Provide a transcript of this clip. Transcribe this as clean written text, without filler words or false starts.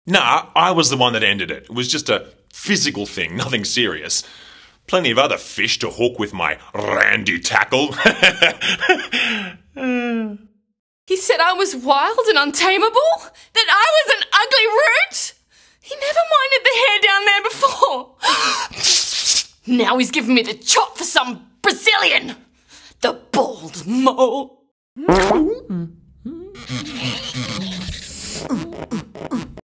Nah, I was the one that ended it. It was just a physical thing, nothing serious. Plenty of other fish to hook with my randy tackle. He said I was wild and untamable? That I was an ugly root? He never minded the hair down there before. Now he's giving me the chop for some Brazilian. The bald mole.